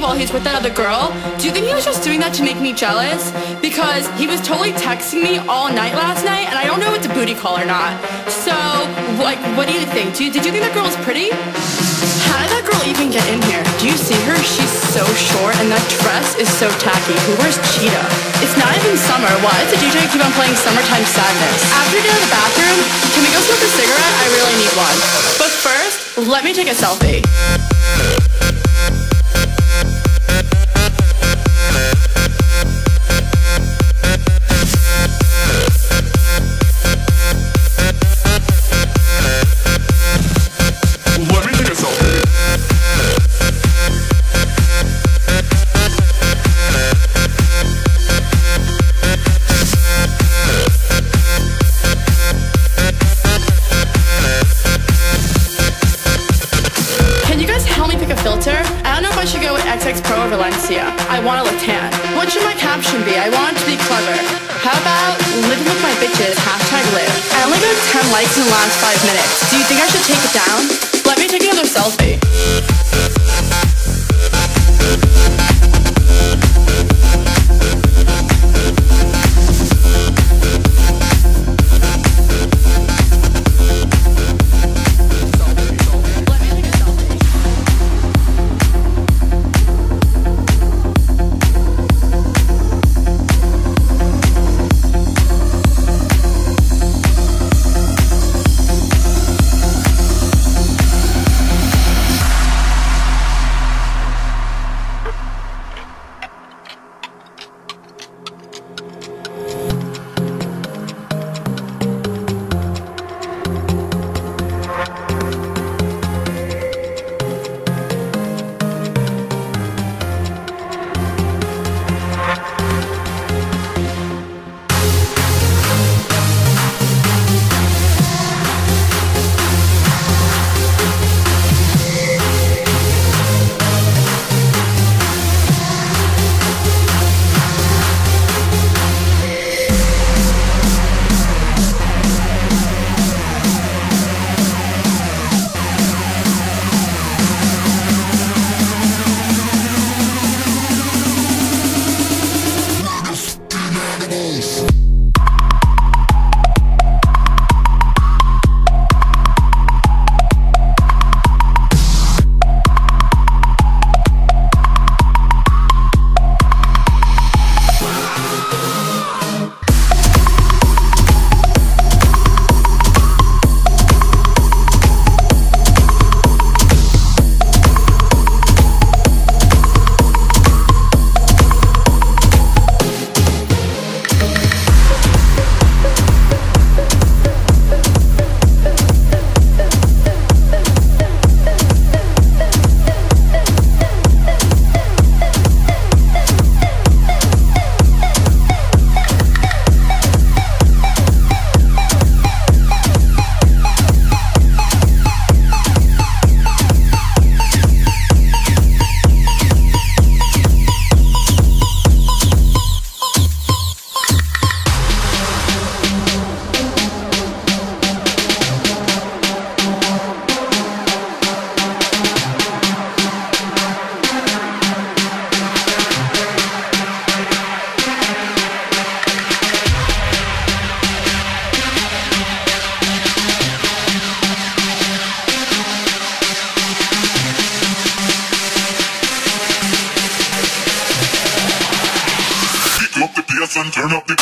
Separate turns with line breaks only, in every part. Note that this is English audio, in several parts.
while he's with that other girl. Do you think he was just doing that to make me jealous? Because he was totally texting me all night last night, and I don't know if it's a booty call or not. So, like, what do you think? Did you think that girl was pretty? How did that girl even get in here? Do you see her? She's so short, and that dress is so tacky. Who wears cheetah? It's not even summer. Why does the DJ keep on playing Summertime Sadness? After we get out of the bathroom, can we go smoke a cigarette? I really need one. But first, let me take a selfie. Pro or Valencia. I want to look tan. What should my caption be? I want it to be clever. How about living with my bitches, #live. I only got 10 likes in the last 5 minutes. Do you think I should take it down? Let me take another selfie.
and turn up the...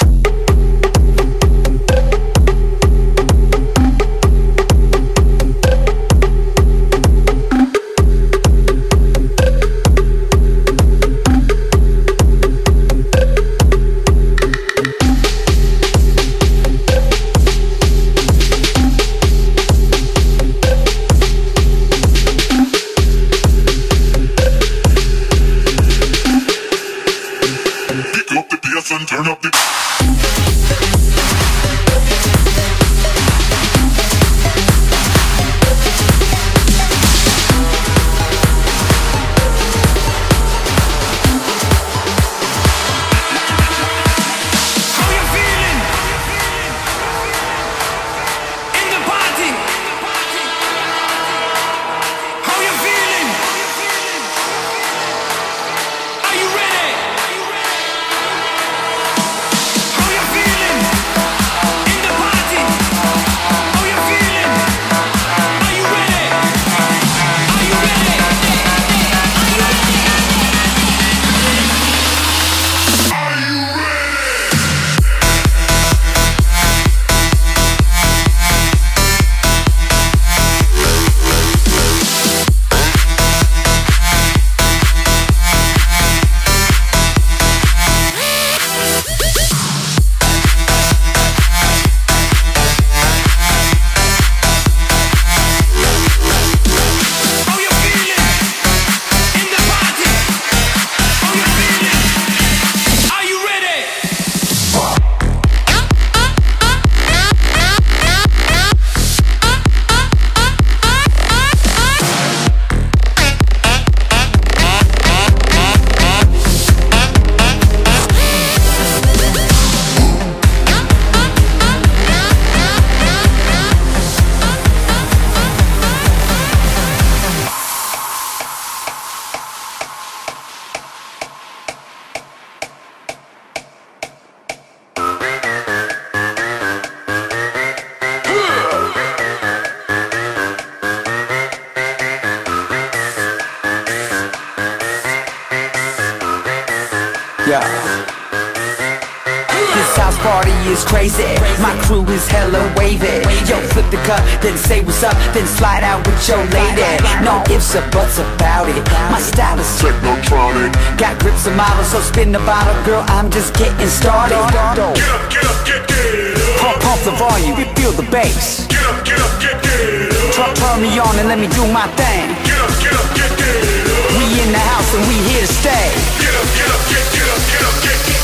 and turn up the...
house party is crazy. My crew is hella wavy. Yo, flip the cup, then say what's up, then slide out with your lady. No ifs or buts about it. My style is
Technotronic.
got grips and models, so spin the bottle, girl. I'm just getting started.
Get up, get up, get up.
Pump the volume, you feel the bass.
Get up, get up, get up.
Turn me on and let me do my thing.
Get up, get up, get up.
We in the house and we here to stay.
Get up, get up, get up, get up, get up.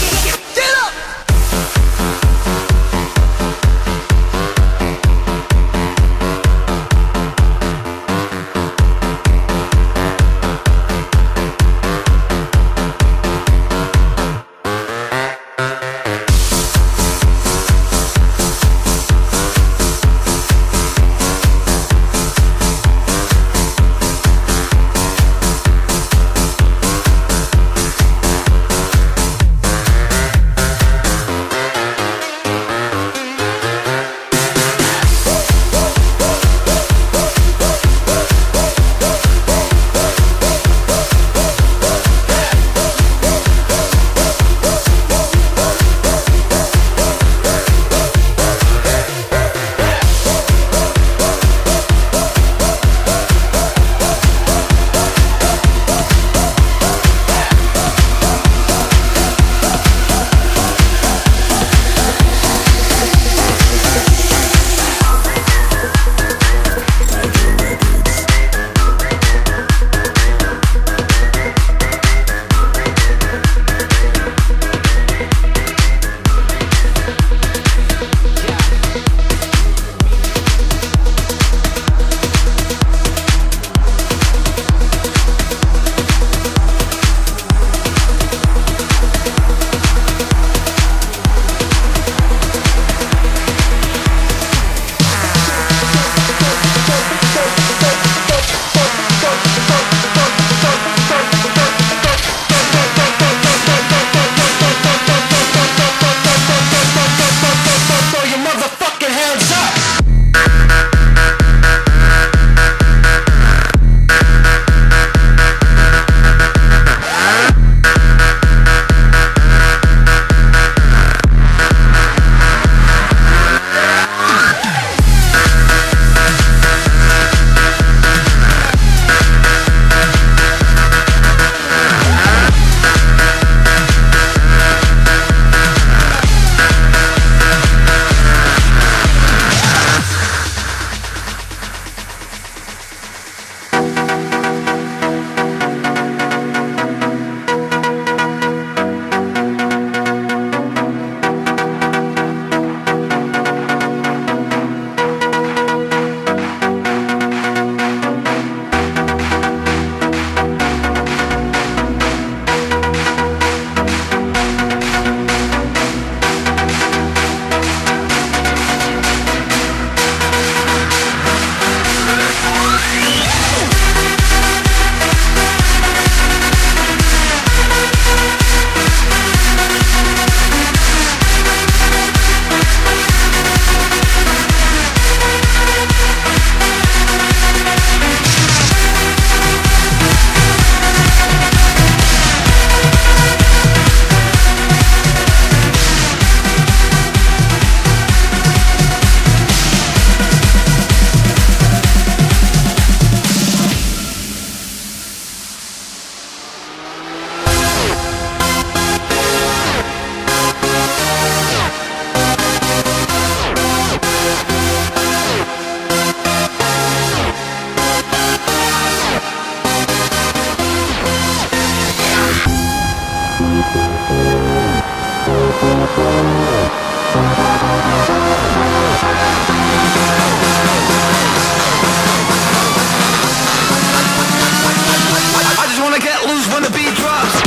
I just wanna get loose when the beat drops.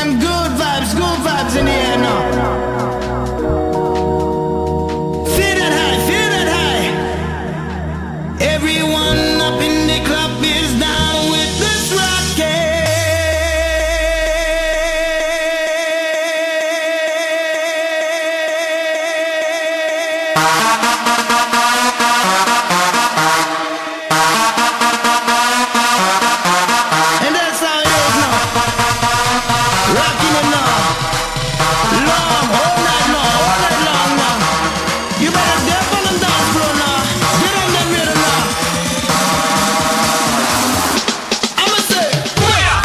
them good vibes in the air now. Feel that high. Everyone up in the club is down with this rocket. And that's how it is now. Rocking it now. Long, all night long now. You better dip on the dance floor now. Get on that rhythm now. I'ma say, where?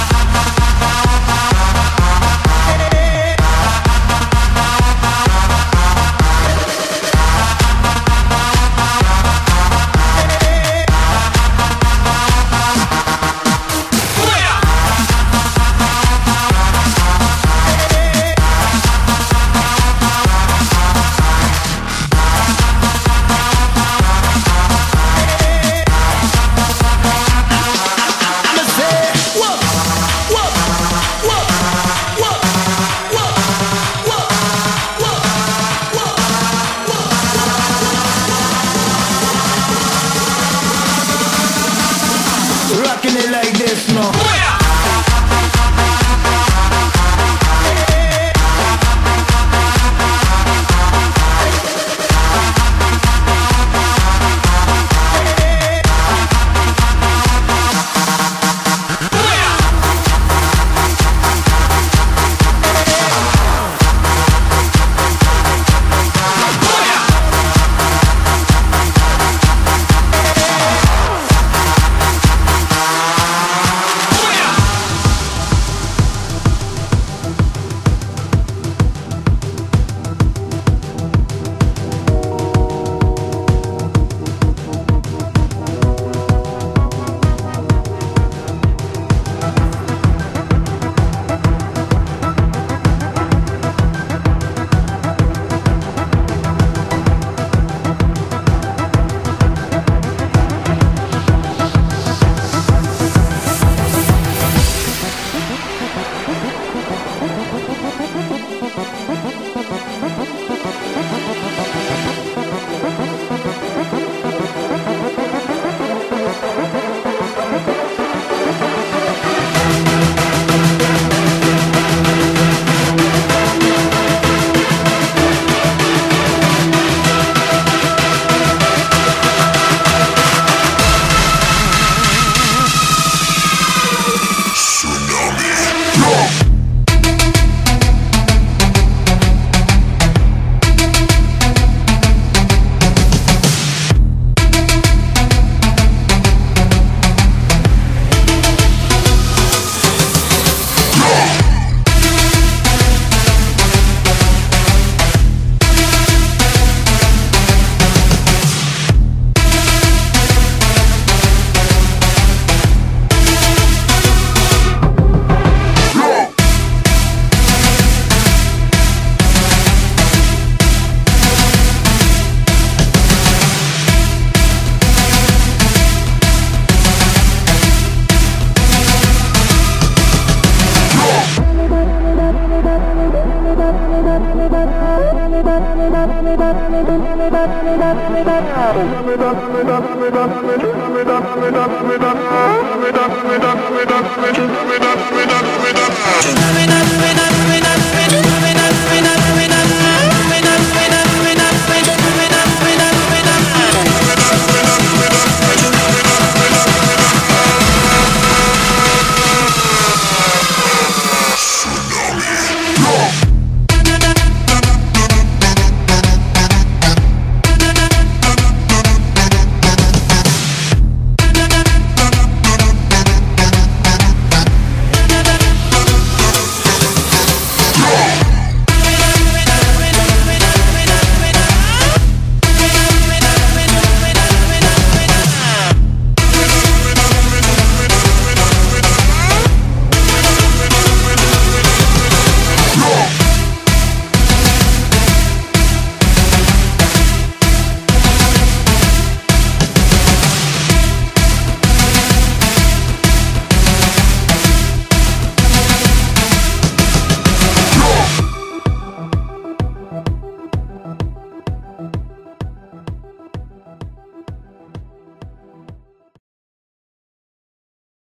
Rocking it like this now.
Turn it up,